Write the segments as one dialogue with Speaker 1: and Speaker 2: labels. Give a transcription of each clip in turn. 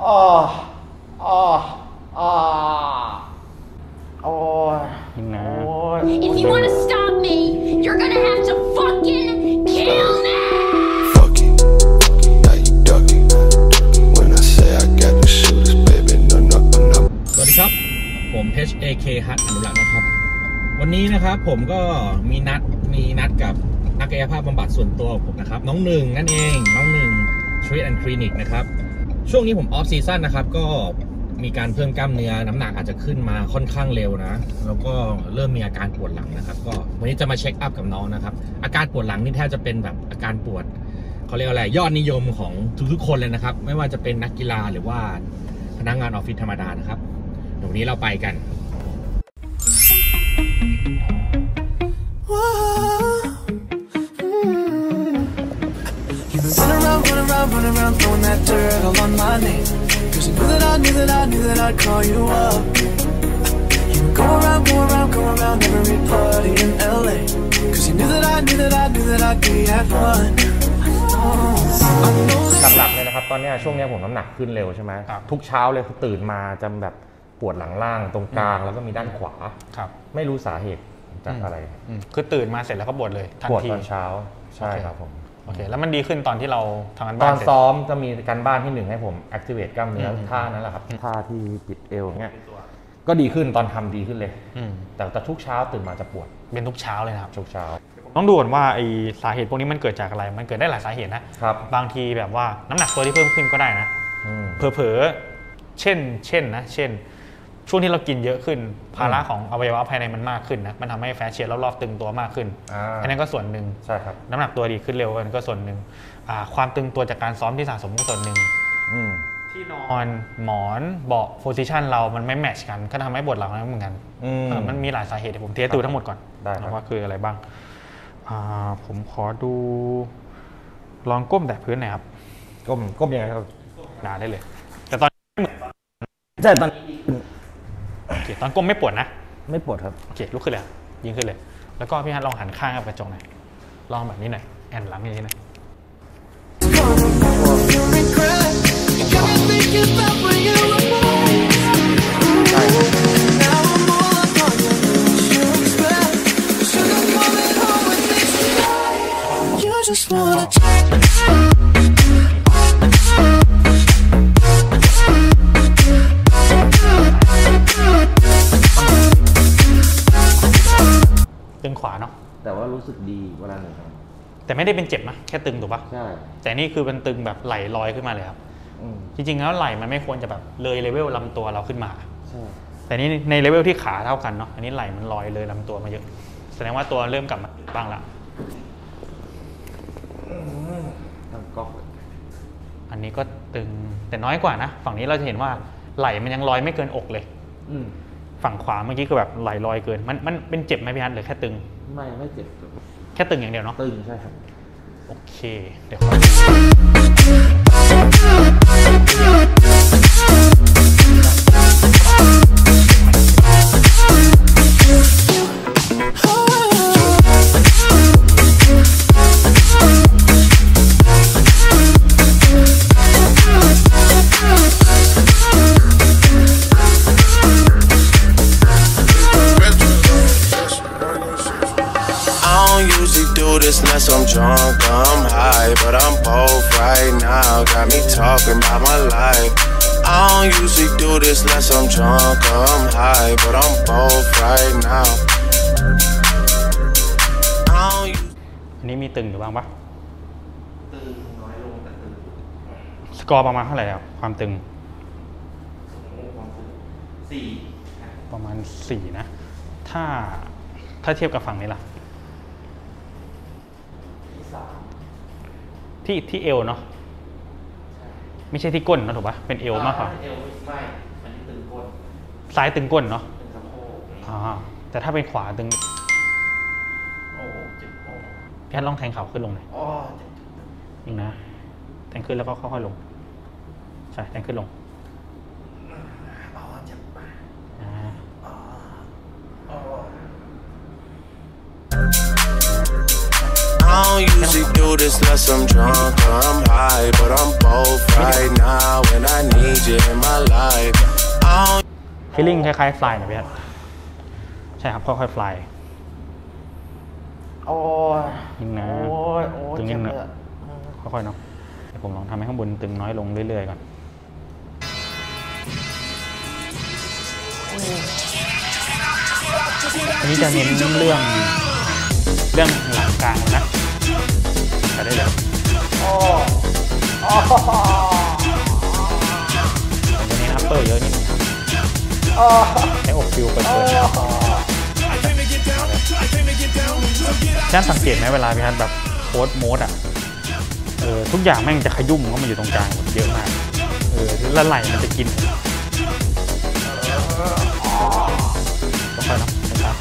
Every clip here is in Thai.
Speaker 1: อ๋ออ๋ออ๋อโอ้ยนะ
Speaker 2: If you want to stop me you're gonna have to fucking kill me
Speaker 3: สวัสดีครับผม HAK ฮัทอนุรักษ์นะครับวันนี้นะครับผมก็มีนัดกับนักกายภาพบำบัดส่วนตัวผมนะครับน้องหนึ่งนั่นเองน้องหนึ่ง Street and Clinic นะครับช่วงนี้ผมออฟซีซั่นนะครับก็มีการเพิ่มกล้ามเนื้อน้ำหนักอาจจะขึ้นมาค่อนข้างเร็วนะแล้วก็เริ่มมีอาการปวดหลังนะครับก็วันนี้จะมาเช็คอัพกับน้องนะครับอาการปวดหลังนี่แทบจะเป็นแบบอาการปวดเขาเรียกอะไรยอดนิยมของทุกๆคนเลยนะครับไม่ว่าจะเป็นนักกีฬาหรือว่าพนักงานออฟฟิศธรรมดานะครับเดี๋ยววันนี้เราไปกัน
Speaker 4: Run around, throwing that dirt all on my name. Cause you knew that I'd call you up. You go around every party in LA. Cause you knew that I'd be at one.
Speaker 1: หลักๆเลยนะครับตอนนี้ช่วงนี้ผมน้ำหนักขึ้นเร็วใช่ไหมทุกเช้าเลยคือตื่นมาจะแบบปวดหลังล่างตรงกลางแล้วก็มีด้านขวาไม่รู้สาเหตุจากอะไร
Speaker 5: คือตื่นมาเสร็จแล้วก็ปวดเลยทันที
Speaker 1: ปวดตอนเช้าใช่ครับผม
Speaker 5: โอเคแล้วมันดีขึ้นตอนที่เราทำงาน
Speaker 1: บ้านตอนซ้อม
Speaker 5: จะ
Speaker 1: มีการบ้านที่หนึ่งให้ผม activate กล้ามเนื้อท่านั้นแหละครับท่าที่ปิดเอวเงี้ยก็ดีขึ้นตอนทำดีขึ้นเลยแต่ทุกเช้าตื่นมาจะปวด
Speaker 5: เป็นทุกเช้าเลยครับ
Speaker 1: ทุกเช้า
Speaker 5: ต้องดูก่อนว่าไอสาเหตุพวกนี้มันเกิดจากอะไรมันเกิดได้หลายสาเหตุนะครับบางทีแบบว่าน้ำหนักตัวที่เพิ่มขึ้นก็ได้นะเผลอเช่นช่วงที่เรากินเยอะขึ้นภาระของอวัยวะภายในมันมากขึ้นนะมันทำให้แฟตเชียร์รอบๆตึงตัวมากขึ้นอันนั้นก็ส่วนหนึ่ง
Speaker 1: ใช่ครับ
Speaker 5: น้ำหนักตัวดีขึ้นเร็วกันก็ส่วนหนึ่งความตึงตัวจากการซ้อมที่สะสมก็ส่วนหนึ่งที่นอนหมอนเบาะโพซิชันเรามันไม่แมทช์กันก็ทำให้ปวดหลังเหมือนกันมันมีหลายสาเหตุผมเทสดูทั้งหมดก่อนว่าคืออะไรบ้างผมขอดูลองก้มแตะพื้นหน่อยครับ
Speaker 1: ก้มยังไงครับ
Speaker 5: ได้เลยแต่ตอน
Speaker 1: ใช่ตอน
Speaker 5: โอเคตอนก้มไม่ปวดนะ
Speaker 1: ไม่ปวดครับ
Speaker 5: โอเคลุกขึ้นเลยยิงขึ้นเลยแล้วก็พี่ฮัทลองหันข้างกับกระจกหน่อยลองแบบนี้หน่อยแอนหลังอย่างนี้หน่อยตึงขวาเนาะ
Speaker 1: แต่ว่ารู้สึกดีเวลาหนึ่ง
Speaker 5: แต่ไม่ได้เป็นเจ็บนะแค่ตึงถูกปะ
Speaker 1: ใช่
Speaker 5: แต่นี่คือเป็นตึงแบบไหลลอยขึ้นมาเลยครับจริงๆแล้วไหลมันไม่ควรจะแบบเลยเลเวลลำตัวเราขึ้นมา
Speaker 1: ใช่
Speaker 5: แต่นี่ในเลเวลที่ขาเท่ากันเนาะอันนี้ไหลมันลอยเลยลำตัวมาเยอะแสดงว่าตัวเริ่มกลับมาบ้างละอันนี้ก็ตึงแต่น้อยกว่านะฝั่งนี้เราจะเห็นว่าไหลมันยังลอยไม่เกินอกเลยฝั่งขวาเมื่อกี้คือแบบไหลลอยเกินมันเป็นเจ็บไหมพี่ฮัทหรือแค่ตึง
Speaker 1: ไม่เจ็บ
Speaker 5: แค่ตึงอย่างเดียวเนาะ
Speaker 1: ตึงใช่ครับ
Speaker 5: โอเคเดี๋ยว
Speaker 4: Unless I'm drunk, I'm high, but I'm both right now. Got me talking about my life. I don't usually do this unless I'm drunk, I'm high, but I'm both right now.
Speaker 5: อันนี้มีตึงอยู่บ้างปะตึงน้อยลงแต่ตึงสกอร์ประมาณเท่าไหร่แล้วความตึง4ประมาณ4นะถ้าเทียบกับฝั่งนี้ล่ะที่เอวเนาะไม่ใช่ที่ก้นนะถูกปะเป็นเอวมากกว่า
Speaker 3: เอวไม่มันตึงก้น
Speaker 5: ซ้ายตึงก้นเนาะ
Speaker 3: ตึงสะโพก
Speaker 5: แต่ถ้าเป็นขวาตึง
Speaker 3: โอ้เจ็บโอ้
Speaker 5: พี่ฮัทลองแทงเข่าขึ้นลงหน่อยนี่นะแทงขึ้นแล้วก็ค่อยๆลงใช่แทงขึ้นลง
Speaker 3: เจ็บ
Speaker 4: I don't don't usually do this unless I'm drunk or I'm high, but I'm both right now and I need you in my life.
Speaker 5: ฟีลลิ่งคล้ายๆฟลายนะพี่ครับใช่ครับค่อยๆฟลาย
Speaker 1: โอ้ย
Speaker 5: ยิ่งนะตึงยิ่งนะค่อยๆเนาะเดี๋ยวผมลองทำให้ข้างบนตึงน้อยลงเรื่อยๆก่อนอันนี้จะเน้นเรื่องหลังกลางนะจะได้เลยผมจะเน้นอัปเปอร์เยอะนิดนึงให้อกฟิวเปิดท่านสังเกตไหมเวลาพี่ฮันแบบโค้ดโมดอ่ะทุกอย่างแม่งจะขยุ่มเข้ามาอยู่ตรงกลางหมดเยอะมากแล้วไหลมันจะกินค่อยๆนะนะครับ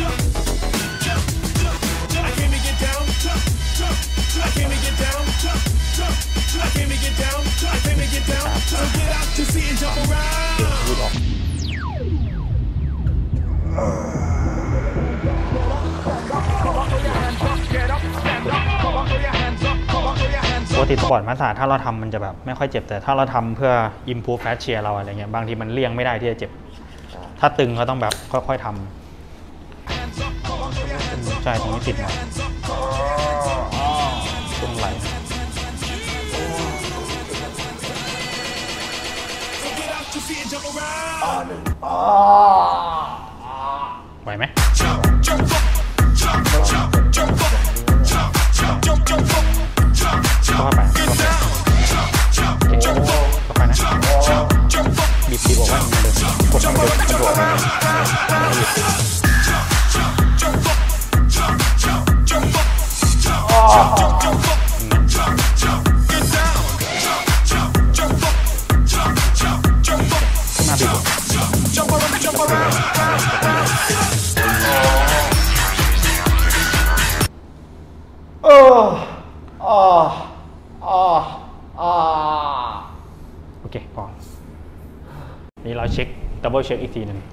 Speaker 5: ยืดออกปกติสปอร์ตมาสซาจถ้าเราทำมันจะแบบไม่ค่อยเจ็บแต่ถ้าเราทำเพื่อ improve fascia เราอะไรเงี้ยบางทีมันเลี่ยงไม่ได้ที่จะเจ็บถ้าตึงก็ต้องแบบค่อยๆทำใช่ตรงนี้ติดหน่อยตรงไหลไหวไหมเข้าไปนะบีบบอกว่ามันเดินกดมันเดินมันโดดมาขึ้นมาบีบโอเคก่อนนี่เราเช็คดับเบิลเช็คอีกทีหนึ่ง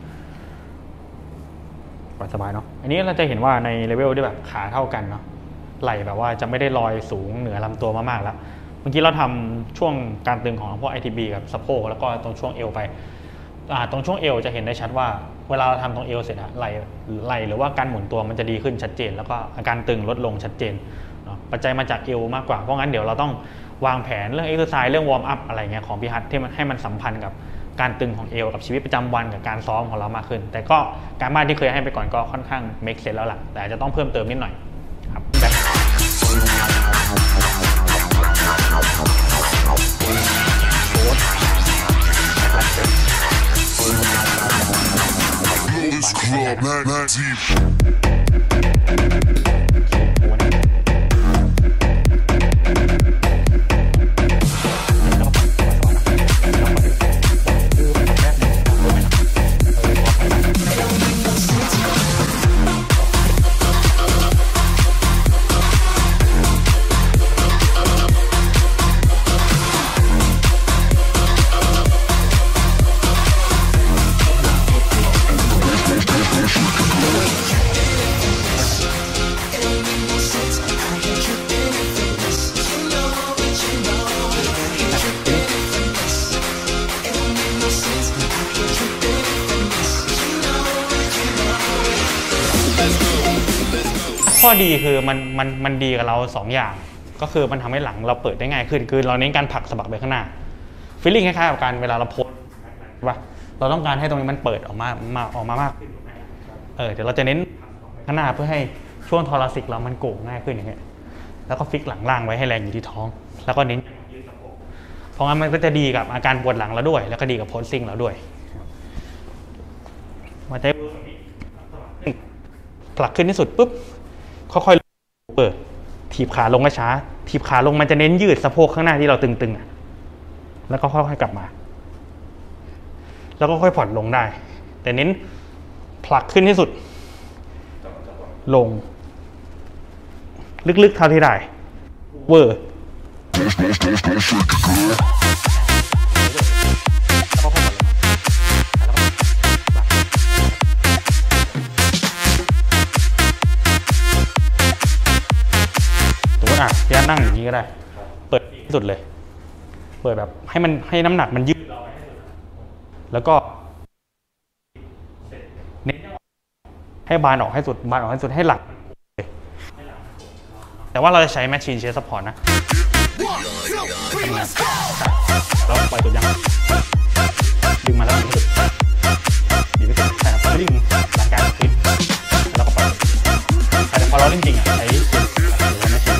Speaker 5: สบายเนาะอันนี้เราจะเห็นว่าในเลเวลที่แบบขาเท่ากันเนาะไหล่แบบว่าจะไม่ได้ลอยสูงเหนือลำตัวมากๆแล้วเมื่อกี้เราทำช่วงการตึงของพวก ITB กับสะโพกแล้วก็ตรงช่วงเอวไปตรงช่วงเอวจะเห็นได้ชัดว่าเวลาเราทำตรงเอวเสร็จอะไหล่หรือว่าการหมุนตัวมันจะดีขึ้นชัดเจนแล้วก็อาการตึงลดลงชัดเจนปัจจัยมาจากเอวมากกว่าเพราะงั้นเดี๋ยวเราต้องวางแผนเรื่องเอ็กซ์ไซส์เรื่องวอร์มอัพอะไรเงี้ยของพี่ฮัทที่มันให้มันสัมพันธ์กับการตึงของเอวกับชีวิตประจำวันกับการซ้อมของเรามากขึ้นแต่ก็การบ้านที่เคยให้ไปก่อนก็ค่อนข้างเมคเซนส์แล้วล่ะแต่จะต้องเพิ่มเติมนิดหน่อยครับข้อดีคือมันดีกับเรา2อย่างก็คือมันทำให้หลังเราเปิดได้ง่ายขึ้นคือเราเน้นการผลักสะบักไปข้างหน้าฟีลลิ่งคล้ายๆกับการเวลาเราโพสว่าเราต้องการให้ตรงนี้มันเปิดออกมามากเดี๋ยวเราจะเน้นข้างหน้าเพื่อให้ช่วงทอราซิกเรามันโก่งง่ายขึ้นอย่างเงี้ยแล้วก็ฟิกหลังล่างไว้ให้แรงอยู่ที่ท้องแล้วก็เน้นเพราะงั้นมันก็จะดีกับอาการปวดหลังเราด้วยแล้วก็ดีกับโพสซิ่งเราด้วยมาใช้ผลักขึ้นที่สุดปุ๊บค่อยๆเปิดถีบขาลงช้าถีบขาลงมันจะเน้นยืดสะโพกข้างหน้าที่เราตึงๆแล้วก็ค่อยๆกลับมาแล้วก็ค่อยผ่อนลงได้แต่เน้นผลักขึ้นที่สุดลงลึกๆเท่าที่ได้เวอร์ตัวก็ได้เปิดที่สุดเลยเปิดแบบให้น้ำหนักมันยืดเราไปให้สุดแล้วก็เน้นให้บานออกให้สุดให้หลักแต่ว่าเราจะใช้แมชชีนเชสซัพพอร์ตนะแล้วปล่อยตัวยังดึงมาแล้วดึงไม่สุดใช่ครับดึงหลังการขึ้นแล้วก็ปล่อยแต่พอเราเล่นจริงอ่ะใช้แมชชีน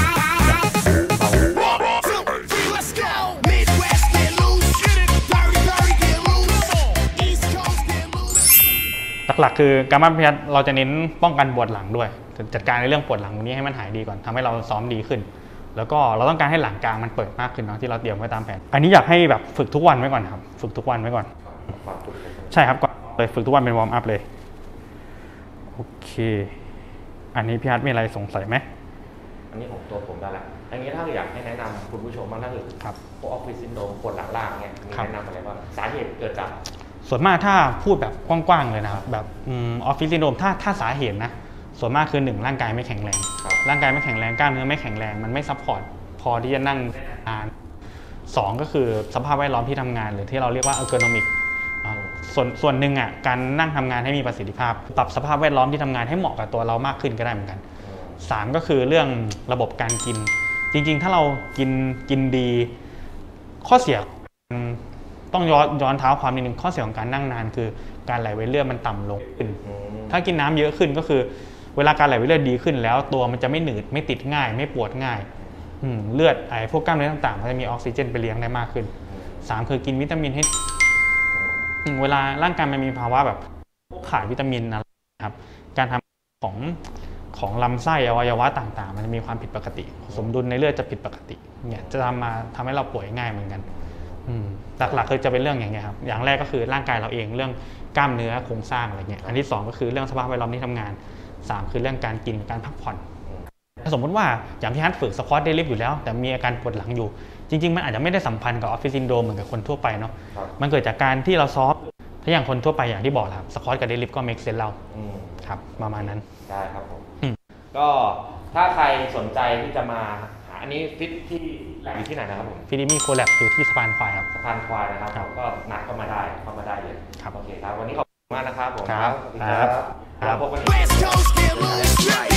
Speaker 5: หลักคือการบ้านพิยัตเราจะเน้นป้องกันปวดหลังด้วยจัดการในเรื่องปวดหลังนี้ให้มันหายดีก่อนทำให้เราซ้อมดีขึ้นแล้วก็เราต้องการให้หลังกลางมันเปิดมากขึ้นเนาะที่เราเตรียมไว้ตามแผนอันนี้อยากให้แบบฝึกทุกวันไว้ก่อนครับฝึกทุกวันไว้ก่อนใช่ครับก่อนเลยฝึกทุกวันเป็นวอร์มอัพเลยโอเคอันนี้พี่ฮัทมีอะไรสงสัยไหม
Speaker 1: อันนี้ของตัวผมได้ละอันนี้ถ้าอยากให้แนะนำคุณผู้ชมบ้างถ้าเกิดพวกออฟฟิศซินโดรมปวดหลังล่างเนี่ยมีแนะนำอะไรบ้างสาเหตุเกิดจาก
Speaker 5: ส่วนมากถ้าพูดแบบกว้างๆเลยนะครับแบบออฟฟิศซินโดรมถ้าสาเหตุนะส่วนมากคือ1ร่างกายไม่แข็งแรงร่างกายไม่แข็งแรงกล้ามเนื้อไม่แข็งแรงมันไม่ซัพพอร์ตพอที่จะนั่งนาน2ก็คือสภาพแวดล้อมที่ทำงานหรือที่เราเรียกว่าเออร์โกนอมิกส่วนหนึ่งอ่ะการนั่งทำงานให้มีประสิทธิภาพปรับสภาพแวดล้อมที่ทำงานให้เหมาะกับตัวเรามากขึ้นก็ได้เหมือนกัน3ก็คือเรื่องระบบการกินจริงๆถ้าเรากินดีข้อเสียต้องย้อนเท้าความนิดนึงข้อเสียของการนั่งนานคือการไหลเวียนเลือดมันต่ำลงขึ้นถ้ากินน้ำเยอะขึ้นก็คือเวลาการไหลเวียนเลือดดีขึ้นแล้วตัวมันจะไม่หนืดไม่ติดง่ายไม่ปวดง่ายเลือดพวกกล้ามเนื้อต่างๆมันจะมีออกซิเจนไปเลี้ยงได้มากขึ้น3คือกินวิตามินให้เวลาร่างกายมันมีภาวะแบบขาดวิตามินนะครับการทำของลำไส้อวัยวะต่างๆมันจะมีความผิดปกติสมดุลในเลือดจะผิดปกติเนี่ยจะทำให้เราป่วยง่ายเหมือนกันหลักๆคือจะเป็นเรื่องอย่างเงี้ยครับอย่างแรกก็คือร่างกายเราเองเรื่องกล้ามเนื้อโครงสร้างอะไรเงี้ยอันที่2ก็คือเรื่องสภาพแวดล้อมที่ทำงาน3คือเรื่องการกินการพักผ่อนสมมติว่าอย่างพี่ฮัทฝึกสควอตเดดลิฟต์อยู่แล้วแต่มีอาการปวดหลังอยู่จริงๆมันอาจจะไม่ได้สัมพันธ์กับออฟฟิศซินโดรมเหมือนกับคนทั่วไปเนาะมันเกิดจากการที่เราซ้อมถ้าอย่างคนทั่วไปอย่างที่บอกครับสควอตกับเดดลิฟต์ก็เมคเซนส์เราครับประมาณนั้น
Speaker 1: ได้ครับผมก็ถ้าใครสนใจที่จะมาอันนี้ฟิตที่อยู่ที่ไหนนะครับผม
Speaker 5: ฟิตมีโคแลบอยู่ที่สะพานควายครับ
Speaker 1: สะพานควายนะครับก็นัดเข้ามาได้เลยครับโอเคครับวันนี้ขอบคุณมากนะครับผมครับพบกัน